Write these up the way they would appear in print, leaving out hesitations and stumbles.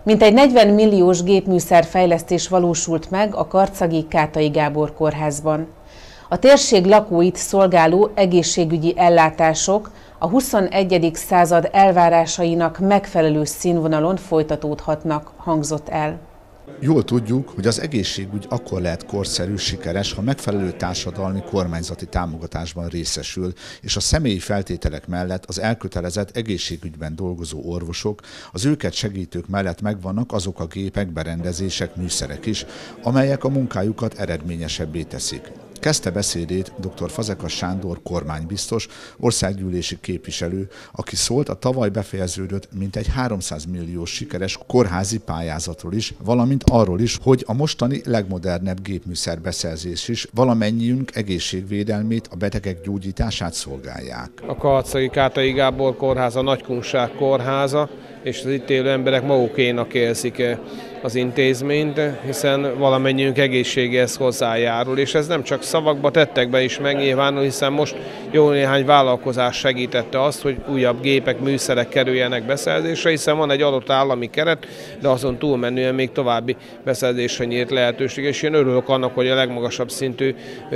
Mintegy 40 milliós gépműszerfejlesztés valósult meg a karcagi Kátai Gábor kórházban. A térség lakóit szolgáló egészségügyi ellátások a 21. század elvárásainak megfelelő színvonalon folytatódhatnak, hangzott el. Jól tudjuk, hogy az egészségügy akkor lehet korszerű, sikeres, ha megfelelő társadalmi kormányzati támogatásban részesül, és a személyi feltételek mellett az elkötelezett egészségügyben dolgozó orvosok, az őket segítők mellett megvannak azok a gépek, berendezések, műszerek is, amelyek a munkájukat eredményesebbé teszik. Kezdte beszédét dr. Fazekas Sándor kormánybiztos, országgyűlési képviselő, aki szólt a tavaly befejeződött mintegy 300 milliós sikeres kórházi pályázatról is, valamint arról is, hogy a mostani legmodernebb gépműszerbeszerzés is valamennyiünk egészségvédelmét, a betegek gyógyítását szolgálják. A karcagi Kátai Gábor kórház a nagykunság kórháza, és az itt élő emberek magukénak érzik az intézményt, hiszen valamennyiünk egészségéhez hozzájárul, és ez nem csak szavakba, tettekben is megnyilvánul, hiszen most jó néhány vállalkozás segítette azt, hogy újabb gépek, műszerek kerüljenek beszerzésre, hiszen van egy adott állami keret, de azon túlmenően még további beszerzésre nyílt lehetőség, és én örülök annak, hogy a legmagasabb szintű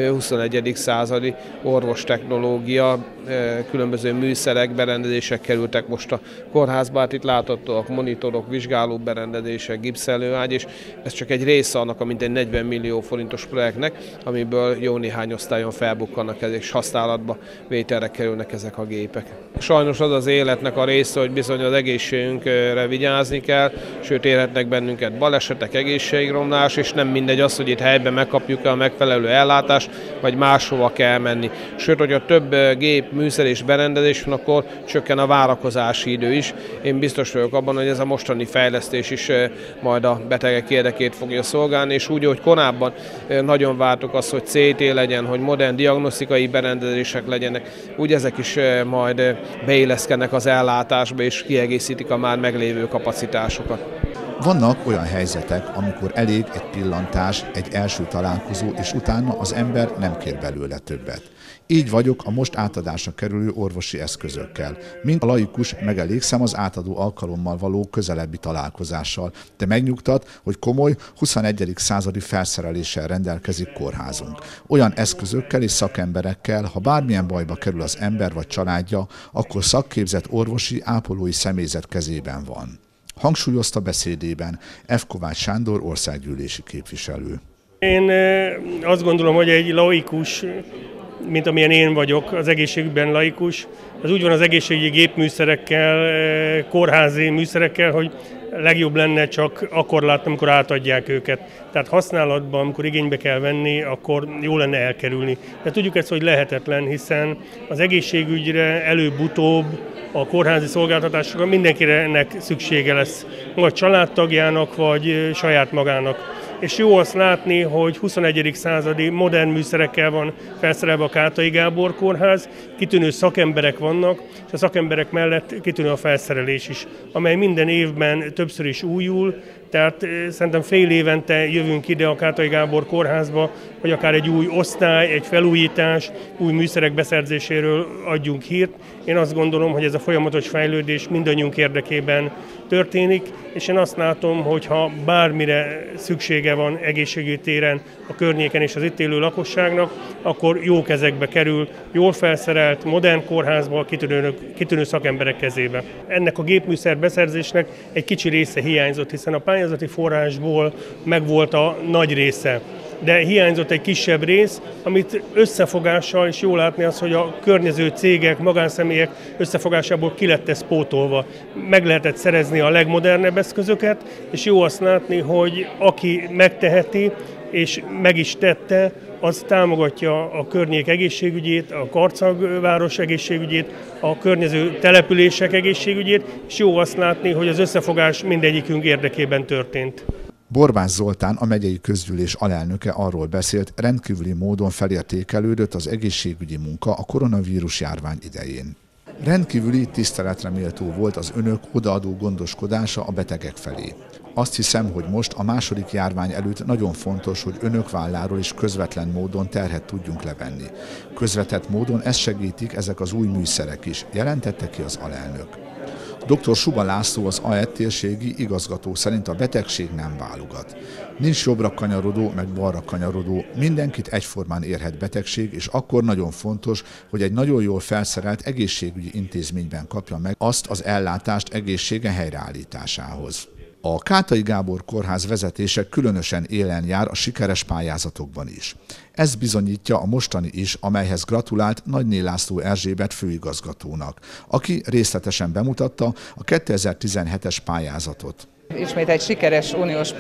21. századi orvostechnológia, különböző műszerek, berendezések kerültek most a kórházba, hát itt láthatóak monitorok, vizsgáló berendezések, gipszelőágy, és ez csak egy része annak a mintegy 40 millió forintos projektnek, amiből jó néhány osztályon felbukkannak és használatba vételre kerülnek ezek a gépek. Sajnos az az életnek a része, hogy bizony az egészségünkre vigyázni kell, sőt érhetnek bennünket balesetek, egészségromlás, és nem mindegy az, hogy itt helyben megkapjuk a megfelelő ellátást, vagy máshova kell menni. Sőt, hogyha több gép, műszer és berendezés van, akkor csökken a várakozási idő is. Én biztos vagyok abban, hogy ez a mostani fejlesztés is majd a betegek érdekét fogja szolgálni, és úgy, hogy korábban nagyon vártuk azt, hogy CT legyen, hogy modern diagnosztikai berendezések legyenek, úgy ezek is majd beilleszkednek az ellátásba, és kiegészítik a már meglévő kapacitásokat. Vannak olyan helyzetek, amikor elég egy pillantás, egy első találkozó, és utána az ember nem kér belőle többet. Így vagyok a most átadásra kerülő orvosi eszközökkel. Mint a laikus megelégszem az átadó alkalommal való közelebbi találkozással, de megnyugtat, hogy komoly 21. századi felszereléssel rendelkezik kórházunk. Olyan eszközökkel és szakemberekkel, ha bármilyen bajba kerül az ember vagy családja, akkor szakképzett orvosi, ápolói személyzet kezében van. Hangsúlyozta beszédében F. Kovács Sándor országgyűlési képviselő. Én azt gondolom, hogy egy laikus, mint amilyen én vagyok, az egészségügyben laikus, az úgy van az egészségügyi gépműszerekkel, kórházi műszerekkel, hogy legjobb lenne csak akkor látni, amikor átadják őket. Tehát használatban, amikor igénybe kell venni, akkor jó lenne elkerülni. De tudjuk ezt, hogy lehetetlen, hiszen az egészségügyre előbb-utóbb a kórházi szolgáltatásokra mindenkire ennek szüksége lesz. Vagy családtagjának, vagy saját magának. És jó azt látni, hogy 21. századi modern műszerekkel van felszerelve a Kátai Gábor kórház, kitűnő szakemberek vannak, és a szakemberek mellett kitűnő a felszerelés is, amely minden évben többször is újul, tehát szerintem fél évente jövünk ide a Kátai Gábor kórházba, hogy akár egy új osztály, egy felújítás, új műszerek beszerzéséről adjunk hírt. Én azt gondolom, hogy ez a folyamatos fejlődés mindannyiunk érdekében történik, és én azt látom, hogy ha bármire szüksége van egészségügyi téren a környéken és az itt élő lakosságnak, akkor jó kezekbe kerül, jól felszerelt, modern kórházba, kitűnő szakemberek kezébe. Ennek a gépműszer beszerzésnek egy kicsi része hiányzott, hiszen a pályázati forrásból megvolt a nagy része. De hiányzott egy kisebb rész, amit összefogással, és jól látni az, hogy a környező cégek, magánszemélyek összefogásából ki lett ez pótolva. Meg lehetett szerezni a legmodernebb eszközöket, és jó azt látni, hogy aki megteheti, és meg is tette, az támogatja a környék egészségügyét, a Karcag város egészségügyét, a környező települések egészségügyét, és jó azt látni, hogy az összefogás mindegyikünk érdekében történt. Borbász Zoltán, a megyei közgyűlés alelnöke arról beszélt, rendkívüli módon felértékelődött az egészségügyi munka a koronavírus járvány idején. Rendkívüli tiszteletre méltó volt az önök odaadó gondoskodása a betegek felé. Azt hiszem, hogy most a második járvány előtt nagyon fontos, hogy önök válláról is közvetlen módon terhet tudjunk levenni. Közvetett módon ezt segítik ezek az új műszerek is, jelentette ki az alelnök. Dr. Suba László, az AET térségi igazgató szerint a betegség nem válogat. Nincs jobbra kanyarodó, meg balra kanyarodó, mindenkit egyformán érhet betegség, és akkor nagyon fontos, hogy egy nagyon jól felszerelt egészségügyi intézményben kapja meg azt az ellátást egészsége helyreállításához. A Kátai Gábor Kórház vezetése különösen élen jár a sikeres pályázatokban is. Ez bizonyítja a mostani is, amelyhez gratulált Nagyné László Erzsébet főigazgatónak, aki részletesen bemutatta a 2017-es pályázatot. Ismét egy sikeres uniós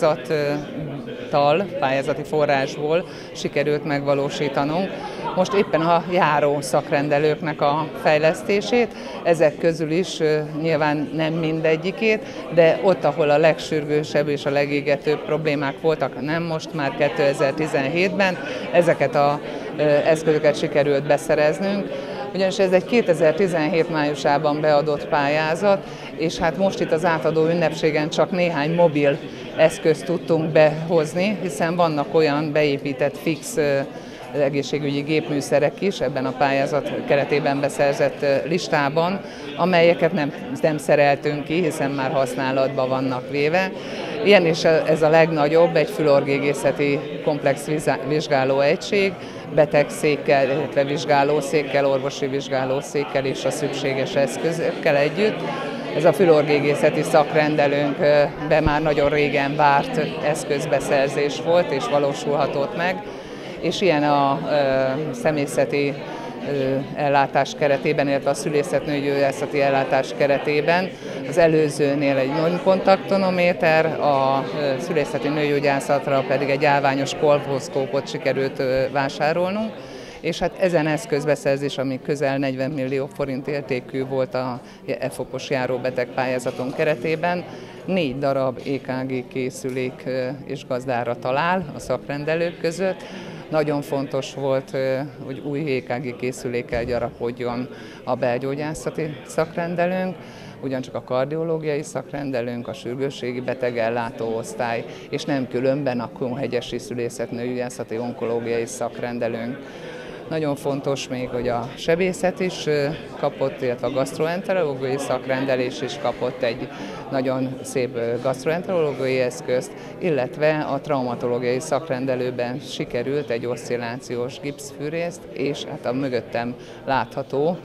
pályázati forrásból sikerült megvalósítanunk. Most éppen a járó szakrendelőknek a fejlesztését, ezek közül is nyilván nem mindegyikét, de ott, ahol a legsürgősebb és a legégetőbb problémák voltak, nem most, már 2017-ben, ezeket az eszközöket sikerült beszereznünk. Ugyanis ez egy 2017 májusában beadott pályázat, és hát most itt az átadó ünnepségen csak néhány mobil eszközt tudtunk behozni, hiszen vannak olyan beépített fix egészségügyi gépműszerek is ebben a pályázat keretében beszerzett listában, amelyeket nem szereltünk ki, hiszen már használatban vannak véve. Ilyen is ez a legnagyobb, egy fülorgégészeti komplex vizsgálóegység, betegszékkel, illetve vizsgálószékkel, orvosi vizsgálószékkel és a szükséges eszközökkel együtt. Ez a fülorgégészeti szakrendelőnkben már nagyon régen várt eszközbeszerzés volt és valósulhatott meg, és ilyen a személyzeti ellátás keretében, illetve a szülészetnőgyógyászati ellátás keretében az előzőnél egy non-kontakttonométer, a szülészeti nőgyógyászatra pedig egy állványos kolposzkópot sikerült vásárolnunk, és hát ezen eszközbeszerzés, ami közel 40 millió forint értékű volt a e-fokos járóbeteg pályázaton keretében, 4 darab EKG készülék és gazdára talál a szakrendelők között. Nagyon fontos volt, hogy új EKG készülékkel gyarapodjon a belgyógyászati szakrendelőnk, ugyancsak a kardiológiai szakrendelőnk, a sürgősségi betegellátó osztály, és nem különben a kunhegyesi szülészetnőgyógyászati onkológiai szakrendelőnk. Nagyon fontos még, hogy a sebészet is kapott, illetve a gasztroenterológiai szakrendelés is kapott egy nagyon szép gasztroenterológiai eszközt, illetve a traumatológiai szakrendelőben sikerült egy oszcillációs gipszfűrészt, és hát a mögöttem látható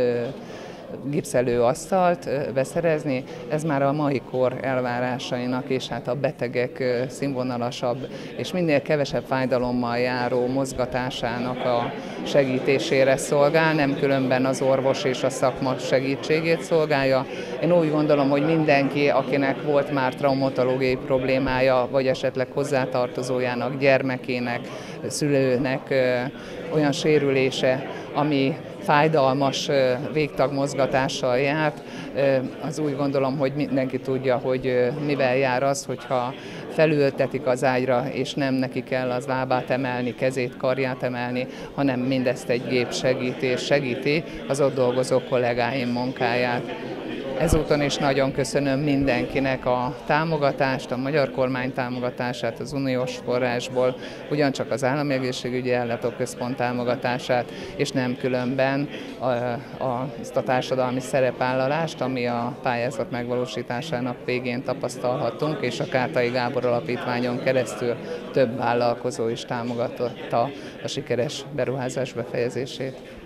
gipszelő asztalt beszerezni. Ez már a mai kor elvárásainak és hát a betegek színvonalasabb és minél kevesebb fájdalommal járó mozgatásának a segítésére szolgál, nem különben az orvos és a szakma segítségét szolgálja. Én úgy gondolom, hogy mindenki, akinek volt már traumatológiai problémája, vagy esetleg hozzátartozójának, gyermekének, szülőnek olyan sérülése, ami fájdalmas végtagmozgatással járt, az úgy gondolom, hogy mindenki tudja, hogy mivel jár az, hogyha felültetik az ágyra, és nem neki kell az lábát emelni, kezét, karját emelni, hanem mindezt egy gép segíti, és segíti az ott dolgozó kollégáim munkáját. Ezúton is nagyon köszönöm mindenkinek a támogatást, a magyar kormány támogatását az uniós forrásból, ugyancsak az Állami Egészségügyi Ellátóközpont támogatását, és nem különben azt a társadalmi szerepvállalást, ami a pályázat megvalósításának végén tapasztalhatunk, és a Kátai Gábor Alapítványon keresztül több vállalkozó is támogatta a sikeres beruházás befejezését.